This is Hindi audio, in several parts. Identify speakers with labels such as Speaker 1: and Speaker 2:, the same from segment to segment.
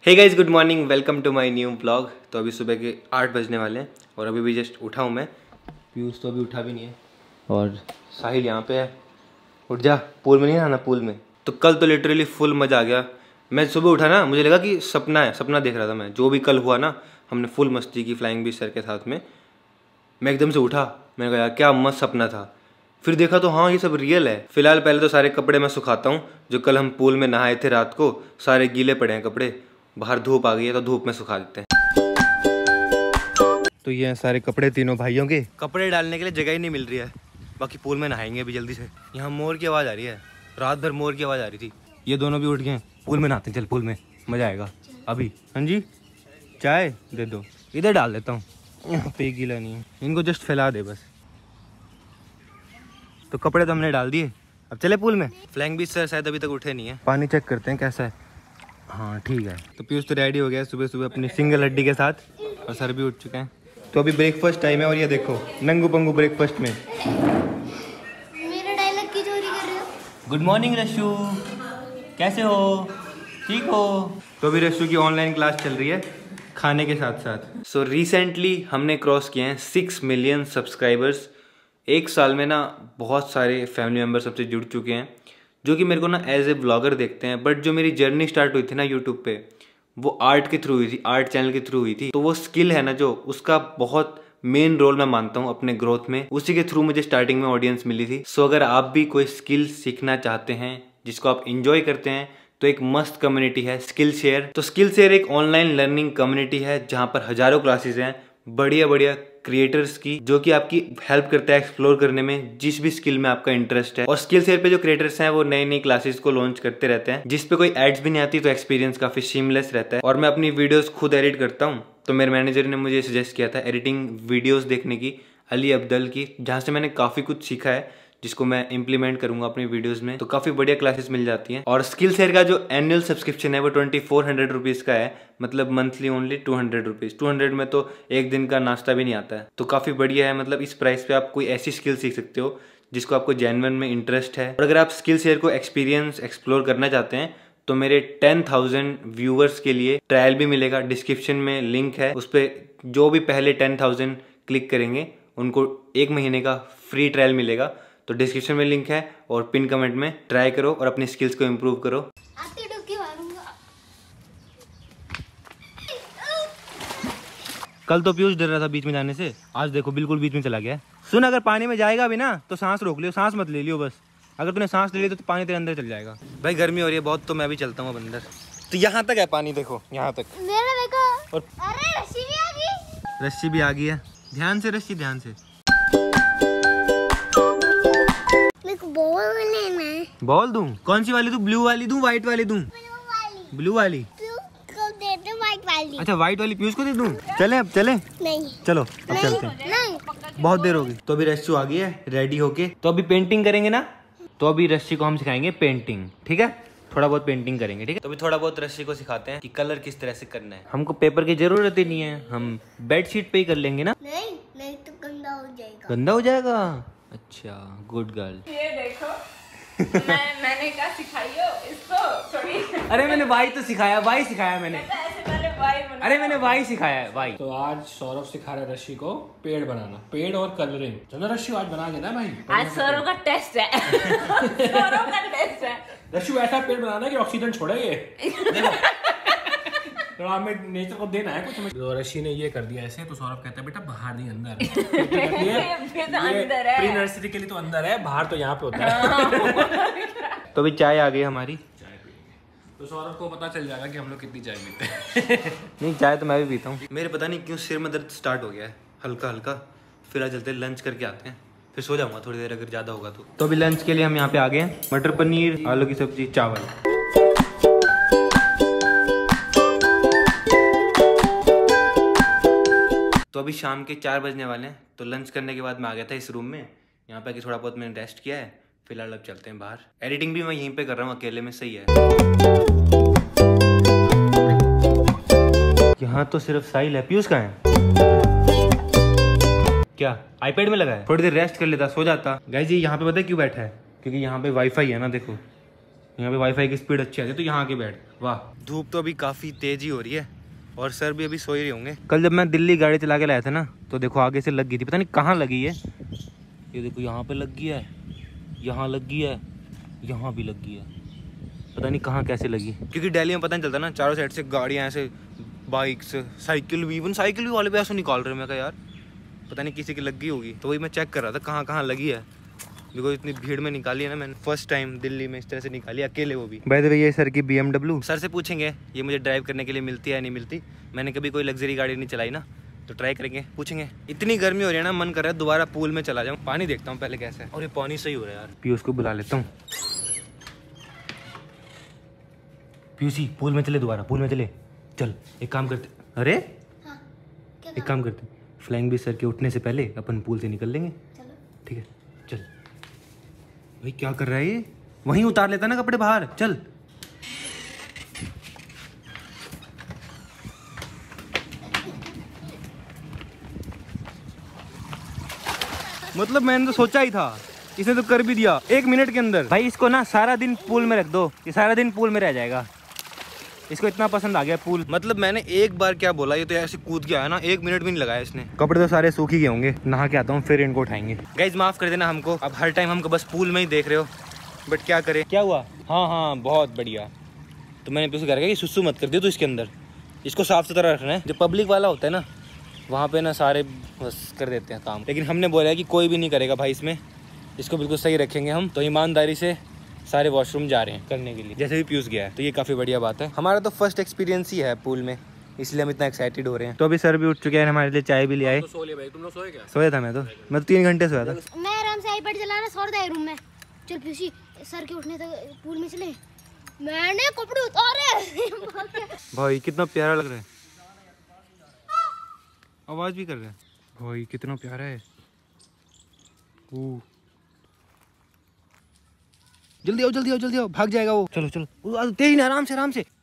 Speaker 1: Hey guys, good morning, welcome to my new blog. तो अभी सुबह के 8 बजने वाले हैं और अभी भी जस्ट उठा हूँ मैं। पीयूष तो अभी उठा भी नहीं है और साहिल यहाँ पे है। उठ जा, पूल में नहीं आना, पूल में। तो कल तो लिटरली फुल मज़ा आ गया। मैं सुबह उठा ना, मुझे लगा कि सपना है, सपना देख रहा था मैं। जो भी कल हुआ ना, हमने फुल मस्ती की फ्लाइंग बीच सर के साथ में। मैं एकदम से उठा, मैंने कहा यार क्या मस्त सपना था। फिर देखा तो हाँ, ये सब रियल है। फिलहाल पहले तो सारे कपड़े मैं सुखाता हूँ। जो कल हम पूल में नहाए थे रात को, सारे गीले पड़े हैं कपड़े। बाहर धूप आ गई है तो धूप में सुखा देते हैं। तो ये हैं सारे कपड़े तीनों भाइयों के। कपड़े डालने के लिए जगह ही नहीं मिल रही है। बाकी पूल में नहाएंगे अभी जल्दी से। यहाँ मोर की आवाज़ आ रही है, रात भर मोर की आवाज़ आ रही थी। ये दोनों भी उठ गए, पूल में नहाते हैं। चल पूल में, मज़ा आएगा अभी। हाँ जी, चाय दे दो, इधर डाल देता हूँ, यहाँ पे गीला नहीं है। इनको जस्ट फैला दे बस। तो कपड़े तो हमने डाल दिए, अब चले पूल में। फ्लाइंग बीच सर शायद अभी तक उठे नहीं है, पानी चेक करते हैं कैसा है। हाँ ठीक है। तो पीयूष तो रेडी हो गया सुबह सुबह अपनी सिंगल हड्डी के साथ, और सर भी उठ चुके हैं। तो अभी ब्रेकफास्ट टाइम है और ये देखो नंगू पंगू ब्रेकफास्ट में।
Speaker 2: मेरा डायलॉग की चोरी कर रहे हो?
Speaker 1: गुड मॉर्निंग रशु, कैसे हो, ठीक हो? तो अभी रशु की ऑनलाइन क्लास चल रही है खाने के साथ साथ। सो रिसेंटली हमने क्रॉस किए हैं 6 मिलियन सब्सक्राइबर्स। एक साल में ना बहुत सारे फैमिली मेम्बर्स सबसे जुड़ चुके हैं, जो कि मेरे को ना एज ए ब्लॉगर देखते हैं। बट जो मेरी जर्नी स्टार्ट हुई थी ना यूट्यूब पे, वो आर्ट के थ्रू हुई थी, आर्ट चैनल के थ्रू हुई थी। तो वो स्किल है ना जो, उसका बहुत मेन रोल मैं मानता हूँ अपने ग्रोथ में। उसी के थ्रू मुझे स्टार्टिंग में ऑडियंस मिली थी। सो अगर आप भी कोई स्किल सीखना चाहते हैं जिसको आप इंजॉय करते हैं, तो एक मस्त कम्युनिटी है स्किल शेयर। तो स्किल शेयर एक ऑनलाइन लर्निंग कम्युनिटी है जहाँ पर हजारों क्लासेस हैं बढ़िया बढ़िया क्रिएटर्स की, जो कि आपकी हेल्प करता है एक्सप्लोर करने में जिस भी स्किल में आपका इंटरेस्ट है। और स्किल शेयर पे जो क्रिएटर्स हैं वो नई नई क्लासेस को लॉन्च करते रहते हैं, जिस पे कोई एड्स भी नहीं आती, तो एक्सपीरियंस काफी सीमलेस रहता है। और मैं अपनी वीडियोस खुद एडिट करता हूँ। तो मेरे मैनेजर ने मुझे सजेस्ट किया था एडिटिंग वीडियोस देखने की, अली अब्दल की, जहाँ से मैंने काफी कुछ सीखा है जिसको मैं इंप्लीमेंट करूंगा अपनी वीडियोस में। तो काफी बढ़िया क्लासेस मिल जाती हैं। और स्किल शेयर का जो एनुअल सब्सक्रिप्शन है वो 2400 रुपीज का है, मतलब मंथली ओनली 200 रुपीज। 200 में तो एक दिन का नाश्ता भी नहीं आता है। तो काफी बढ़िया है, मतलब इस प्राइस पे आप कोई ऐसी स्किल सीख सकते हो जिसको आपको जेन्युइन में इंटरेस्ट है। और अगर आप स्किल शेयर को एक्सपीरियंस एक्सप्लोर करना चाहते हैं, तो मेरे 10,000 व्यूअर्स के लिए ट्रायल भी मिलेगा। डिस्क्रिप्शन में लिंक है, उस पर जो भी पहले 10,000 क्लिक करेंगे उनको 1 महीने का फ्री ट्रायल मिलेगा। तो डिस्क्रिप्शन में लिंक है और पिन कमेंट में ट्राई करो और अपनी स्किल्स को इम्प्रूव करो।
Speaker 2: आते डुबकी मारूंगा।
Speaker 1: कल तो पीयूष डर रहा था बीच में जाने से, आज देखो बिल्कुल बीच में चला गया। सुन, अगर पानी में जाएगा भी ना तो सांस रोक लियो, सांस मत ले लियो बस। अगर तूने सांस ले ली तो पानी तेरे अंदर चल जाएगा। भाई गर्मी हो रही है बहुत, तो मैं भी चलता हूँ अब अंदर। तो यहाँ तक है पानी, देखो यहाँ तक।
Speaker 2: मेरा देखो।
Speaker 1: और
Speaker 2: अरे रस्सी भी आ गई।
Speaker 1: रस्सी भी आ गई है, ध्यान से रस्सी, ध्यान से।
Speaker 2: बॉल लेना है।
Speaker 1: बॉल दूं? कौन सी वाली दूं? ब्लू वाली दूं, व्हाइट वाली दूं? ब्लू वाली
Speaker 2: को दे दो, व्हाइट वाली।
Speaker 1: अच्छा, व्हाइट वाली पीयूष को दे दूं? चले अब, चले?
Speaker 2: नहीं
Speaker 1: चलो अब चलते हैं,
Speaker 2: नहीं।
Speaker 1: बहुत देर हो गई। तो अभी रस्सी आ गई है रेडी होके। तो अभी पेंटिंग करेंगे ना, तो अभी रस्सी को हम सिखाएंगे पेंटिंग, ठीक है? थोड़ा बहुत पेंटिंग करेंगे, ठीक है? तो अभी थोड़ा बहुत रस्सी को सिखाते हैं कि कलर किस तरह से करना है। हमको पेपर की जरूरत ही नहीं है, हम बेडशीट पे ही कर लेंगे ना।
Speaker 2: नहीं तो गंदा हो जाएगा।
Speaker 1: गंदा हो जाएगा? अच्छा, गुड गर्ल।
Speaker 3: ये देखो, मैंने क्या सिखाई हो इसको थोड़ी।
Speaker 1: अरे मैंने वाई तो सिखाया, वाई सिखाया मैंने।
Speaker 3: ऐसे पहले वाई बना।
Speaker 1: अरे मैंने वाई सिखाया है, वाई।
Speaker 4: तो आज सौरभ सिखा रहा है रशी को पेड़ बनाना, पेड़ और कलरिंग। चलो रशी आज बना देना भाई।
Speaker 3: आज सौरभ का टेस्ट है। सौरभ का टेस्ट है।
Speaker 4: रशी ऐसा पेड़ बनाना कि ऑक्सीजन छोड़े ये। तो हमें नेचर को देना है कुछ। तो रशी ने ये कर दिया ऐसे, तो सौरभ कहता है बेटा बाहर नहीं अंदर है। प्री नर्सरी के लिए तो अंदर है, बाहर तो यहाँ पे होता है।
Speaker 1: तो अभी चाय आ गई हमारी।
Speaker 4: तो सौरभ को पता चल जाएगा कि हम लोग कितनी चाय पीते हैं।
Speaker 1: नहीं, चाय तो मैं भी पीता हूँ। मेरे पता नहीं क्यों सिर में दर्द स्टार्ट हो गया है हल्का हल्का। फिर आज चलते लंच करके आते हैं, फिर सो जाऊंगा थोड़ी देर अगर ज्यादा होगा तो। तो अभी लंच के लिए हम यहाँ पे आ गए हैं। मटर पनीर, आलू की सब्जी, चावल। तो अभी शाम के 4 बजने वाले हैं। तो लंच करने के बाद मैं आ गया था इस रूम में। यहाँ पे आके थोड़ा बहुत मैंने रेस्ट किया है। फिलहाल अब चलते हैं बाहर। एडिटिंग भी मैं यहीं पे कर रहा हूँ अकेले में, सही है। यहाँ तो सिर्फ साहिल है, पीयूष कहाँ है? क्या आईपैड में लगा है? थोड़ी देर रेस्ट कर लेता, सो जाता। गाइस जी यहाँ पे पता है क्यों बैठा है? क्योंकि यहाँ पे वाईफाई है ना, देखो यहाँ पे वाईफाई की स्पीड अच्छी आती है तो यहाँ के बैठ। वाह, धूप तो अभी काफ़ी तेज ही हो रही है और सर भी अभी सो ही रहे होंगे। कल जब मैं दिल्ली गाड़ी चला के लाया था ना तो देखो आगे से लग गई थी, पता नहीं कहाँ लगी है। ये देखो यहाँ पे लग गई है, यहाँ लग गई है, यहाँ भी लग गई है, पता नहीं कहाँ कैसे लगी। क्योंकि दिल्ली में पता नहीं चलता ना, चारों साइड से गाड़ियाँ ऐसे, बाइक्स, साइकिल भी, इवन साइकिल भी वाले भी ऐसा निकाल रहे हैं। मैं कहा यार पता नहीं किसी की लग गई होगी, तो वही मैं चेक कर रहा था कहाँ कहाँ लगी है। देखो इतनी भीड़ में निकाली है ना मैंने, फर्स्ट टाइम दिल्ली में इस तरह से निकाली, अकेले वो भी। बाय द वे ये सर की BMW, सर से पूछेंगे ये मुझे ड्राइव करने के लिए मिलती है या नहीं मिलती। मैंने कभी कोई लग्जरी गाड़ी नहीं चलाई ना, तो ट्राई करेंगे, पूछेंगे। इतनी गर्मी हो रही है ना, मन कर रहा है दोबारा पूल में चला जाऊँ। पानी देखता हूँ पहले कैसा है, और ये पानी सही हो रहा है यार। पीयूष को बुला लेता हूँ। पीयूषी पूल में चले, दोबारा पूल में चले। चल एक काम करते, अरे
Speaker 2: हाँ,
Speaker 1: एक काम करते, फ्लाइंग भी सर के उठने से पहले अपन पूल से निकल लेंगे।
Speaker 2: चलो
Speaker 1: ठीक है चल। भाई क्या कर रहा है ये, वहीं उतार लेता ना कपड़े बाहर। चल मतलब मैंने तो सोचा ही था, इसने तो कर भी दिया 1 मिनट के अंदर। भाई इसको ना सारा दिन पूल में रख दो, ये सारा दिन पूल में रह जाएगा। इसको इतना पसंद आ गया पूल। मतलब मैंने एक बार क्या बोला, ये तो ऐसे कूद के आया ना, 1 मिनट भी नहीं लगाया इसने। कपड़े तो सारे सूख ही गए होंगे, नहा के आता हूँ फिर इनको उठाएंगे। गाइज माफ कर देना हमको, अब हर टाइम हमको बस पूल में ही देख रहे हो, बट क्या करे। क्या हुआ? हाँ हाँ बहुत बढ़िया। तो मैंने पीछे कर कि सुसु मत कर दियो तो इसके अंदर, इसको साफ सुथरा रखना है। जो पब्लिक वाला होता है ना, वहाँ पे ना सारे बस कर देते हैं काम, लेकिन हमने बोला है कि कोई भी नहीं करेगा भाई इसमें, इसको बिल्कुल सही रखेंगे हम। तो ईमानदारी से सारे वॉशरूम जा रहे हैं करने के लिए, जैसे भी पीयूष गया है, तो ये काफ़ी बढ़िया बात है। हमारा तो फर्स्ट एक्सपीरियंस ही है पूल में, इसलिए हम इतना एक्साइटेड हो रहे हैं। तो अभी सर भी उठ चुके हैं, हमारे लिए चाय भी ले आए।
Speaker 4: तो सो लिया भाई, तुम लोग सोए क्या?
Speaker 1: सोया था मैं तो 3 घंटे सोया था।
Speaker 2: मैं आराम से आईपैड चलाना सो रहा था रूम में। चल पीसी सर के उठने तक पूल में चले, मैंने कपड़े उतारे।
Speaker 1: भाई कितना प्यारा लग रहा है, आवाज भी कर रहा है भाई, कितना प्यारा है। जल्दी आओ जल्दी आओ जल्दी आओ, भाग जाएगा वो। चलो चलो तेज नहीं, आराम से आराम से।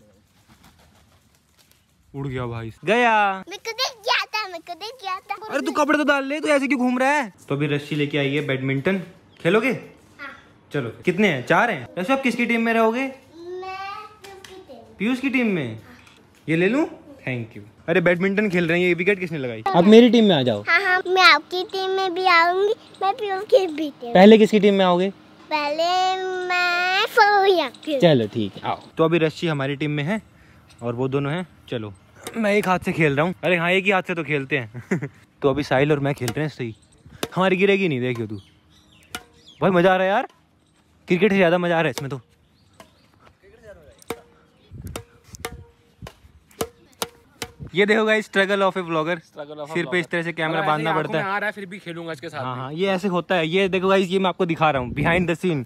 Speaker 1: उड़ गया भाई, गया।
Speaker 2: मैं कदे गया था।
Speaker 1: अरे तू कपड़े तो डाल ले, तू ऐसे क्यों घूम रहा है? तो अभी रस्सी लेके आई है, बैडमिंटन खेलोगे?
Speaker 2: हाँ।
Speaker 1: चलो कितने हैं? 4 हैं। वैसे आप किसकी टीम में रहोगे?
Speaker 2: मैं
Speaker 1: पीयूष की टीम में। ये ले लूं? Thank you. अरे बैडमिंटन खेल रहे हैं, ये विकेट किसने लगाई? अब मेरी टीम में आ जाओ।
Speaker 2: हाँ मैं आपकी टीम में भी आऊंगी, मैं पीयूष की भी टीम।
Speaker 1: पहले किसकी टीम में आओगे?
Speaker 2: पहले मैं सोया की।
Speaker 1: चलो ठीक है आओ। तो अभी रस्सी हमारी टीम में है और वो दोनों हैं। चलो मैं एक हाथ से खेल रहा हूँ। अरे हाँ एक ही हाथ से तो खेलते हैं। तो अभी साहिल और मैं खेलते हैं सही, हमारी गिरेगी नहीं, देखियो तू। भाई मजा आ रहा है यार, क्रिकेट से ज्यादा मजा आ रहा है इसमें तो। ये देखो guys, struggle of a vlogger. सिर पे इस तरह से कैमरा बांधना पड़ता है।
Speaker 4: आ रहा है फिर भी खेलूंगा इसके साथ।
Speaker 1: हाँ हाँ ये ऐसे होता है। ये देखो गाइस, ये मैं आपको दिखा रहा हूँ बिहाइंड द सीन।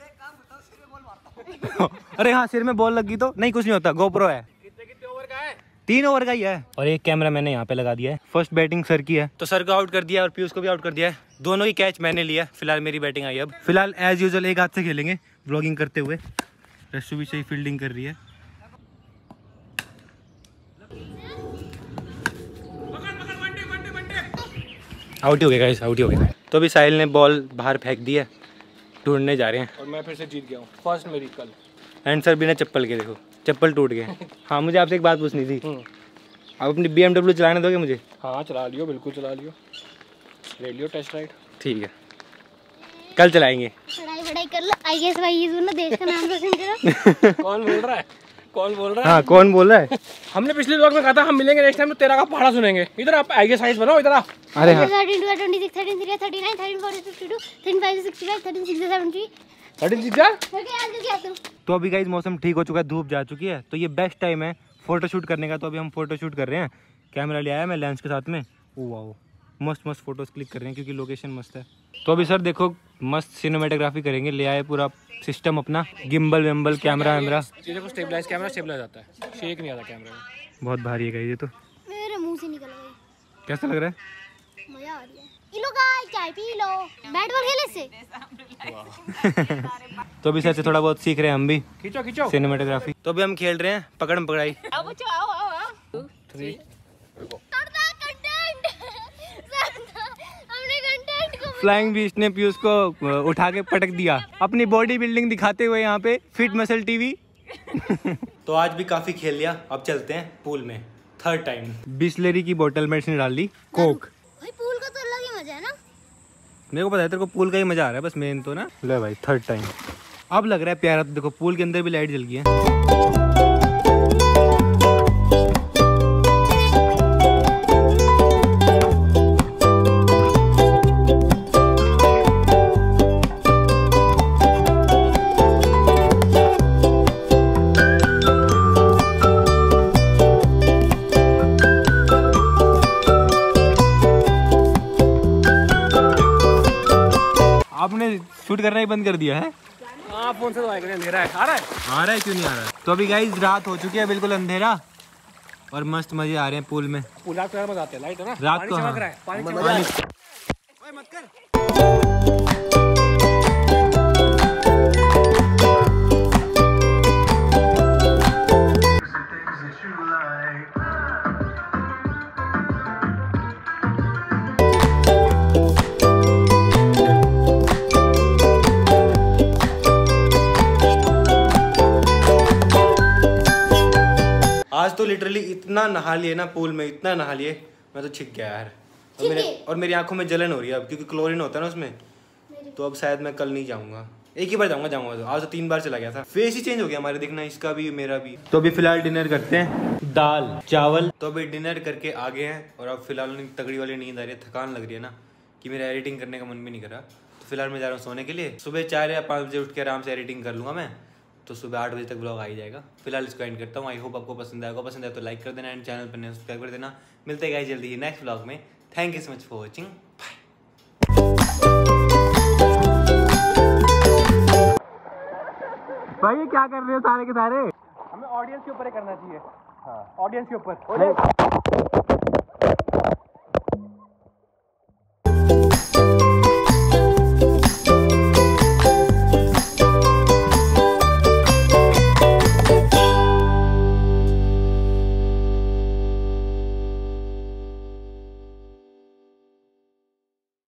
Speaker 1: अरे हाँ सिर में बॉल लगी तो नहीं, कुछ नहीं होता, गोप्रो है।
Speaker 4: कितने ओवर का है?
Speaker 1: 3 ओवर का ही है। और एक कैमरा मैंने यहाँ पे लगा दिया है। फर्स्ट बैटिंग सर की है, तो सर को आउट कर दिया और पीयूष को भी आउट कर दिया है। दोनों ही कैच मैंने लिया। फिलहाल मेरी बैटिंग आई। अब फिलहाल एज यूजुअल एक हाथ से खेलेंगे व्लॉगिंग करते हुए। रश्मि भी सही फील्डिंग कर रही है। आउट ही हो गया गाइस, आउट ही हो गया। तो अभी साहिल ने बॉल बाहर फेंक दी है, ढूंढने जा रहे हैं।
Speaker 4: और मैं फिर से जीत गया हूँ, फर्स्ट मेरी कल।
Speaker 1: एंड सर बिना चप्पल के, देखो चप्पल टूट गए। हाँ मुझे आपसे एक बात पूछनी थी, आप अपनी BMW चलाने दोगे मुझे?
Speaker 4: हाँ चला लियो, बिल्कुल चला लियो, ले लियो टेस्ट राइड।
Speaker 1: ठीक है कल चलाएंगे।
Speaker 2: पढ़ाई कर लो, IAS वाईएस ना, देश का नाम रोशन करो।
Speaker 4: कौन बोल रहा है? कौन बोल रहा है?
Speaker 1: हाँ कौन बोल रहा है?
Speaker 4: हमने पिछले व्लॉग में कहा था हम मिलेंगे नेक्स्ट टाइम, तो तेरा का पहाड़ा सुनेंगे। इधर आप IAS साइज बनाओ, इधर आ।
Speaker 1: अरे हाँ
Speaker 2: 13 26 13 39 13 40 52 13 5 65 13 6 70
Speaker 4: 13 जीत जा।
Speaker 1: तो अभी गाइस मौसम ठीक हो चुका है, धूप जा चुकी है, तो ये बेस्ट टाइम है फोटोशूट करने का। तो अभी हम फोटोशूट कर रहे हैं, कैमरा ले आया मैं लेंस के साथ में। ओ वाओ मस्त मस्त फोटोज क्लिक कर रहे हैं क्योंकि लोकेशन मस्त है। तो अभी सर देखो मस्त सिनेमेटोग्राफी करेंगे, ले आए पूरा सिस्टम अपना, गिम्बल विम्बल कैमरा वैमरा।
Speaker 4: चीज़ों को स्टेबलाइज, कैमरा स्टेबलाइज आता है, शेक नहीं आता कैमरा में।
Speaker 1: बहुत भारी है गाइस ये तो।
Speaker 2: मेरे मुंह से निकल गई।
Speaker 1: कैसा लग रहा है?
Speaker 2: मजा आ रही है। पी लो गाइस, चाय पी लो। बैट बॉल खेले से।
Speaker 1: तो अभी सर से थोड़ा बहुत सीख रहे हैं हम भी,
Speaker 4: खींचो खींचो
Speaker 1: सिनेमेटोग्राफी। तो अभी हम खेल रहे हैं पकड़म पकड़ाई।
Speaker 3: आओ बच्चों, आओ आओ आओ।
Speaker 4: 3
Speaker 2: हमने कंटेंट को
Speaker 1: फ्लाइंग बीस्ट ने पीयूष को उठा के पटक दिया, अपनी बॉडी बिल्डिंग दिखाते हुए यहाँ पे फिट मसल टीवी। तो आज भी काफी खेल लिया, अब चलते हैं पूल में थर्ड टाइम। बिस्लेरी की बोतल में इसने डाल ली कोक।
Speaker 2: भाई पूल का तो अलग ही मजा है ना।
Speaker 1: मेरे को पता है तेरे को पूल का ही मजा आ रहा है, बस मेन तो ना। ले भाई थर्ड टाइम, अब लग रहा है प्यारा। तो देखो पूल के अंदर भी लाइट जल गई है। आपने शूट करना ही बंद कर दिया है?
Speaker 4: हाँ फोन से तो आएगा, अंधेरा है। आ रहा है
Speaker 1: क्यों नहीं आ रहा है? तो अभी गाइस रात हो चुकी है, बिल्कुल अंधेरा, और मस्त मजे आ रहे हैं पूल में।
Speaker 4: पूल रात को मजा आते हैं, लाइट है ना,
Speaker 1: रात को
Speaker 4: चमक
Speaker 1: हाँ।
Speaker 4: रहा है, पानी चमक रहा है। ओए मत कर। आज तो लिटरली इतना नहा लिए ना पूल में, इतना नहा लिए, मैं तो छिक गया यार। और मेरी आंखों में जलन हो रही है अब, क्योंकि क्लोरीन होता है ना उसमें। तो अब शायद मैं कल नहीं जाऊंगा, एक ही बार जाऊंगा तो आज तो 3 बार चला गया था। फेस ही चेंज हो गया हमारे, दिखना इसका भी मेरा भी। तो अभी फिलहाल डिनर करते हैं, दाल चावल। तो अभी डिनर करके आ गए हैं, और अब फिलहाल तगड़ी वाली नींद आ रही है, थकान लग रही है ना, कि मेरा एडिटिंग करने का मन भी नहीं कर रहा। तो फिलहाल मैं जा रहा हूँ सोने के लिए। सुबह 4 या 5 बजे उठ के आराम से एडिटिंग कर लूँगा मैं, तो सुबह 8 बजे तक ब्लॉग आ ही जाएगा। फिलहाल इसको एंड करता हूँ। आई होप आपको पसंद आएगा, पसंद आए तो लाइक कर देना, एंड चैनल पर नए सब्सक्राइब कर देना। मिलते हैं गाइस जल्दी ही नेक्स्ट ब्लॉग में। Thank you so much for watching, bye. भाई ये क्या कर रहे हो सारे के सारे? हमें ऑडियंस के ऊपर ही करना चाहिए। हाँ ऑडियंस के ऊपर।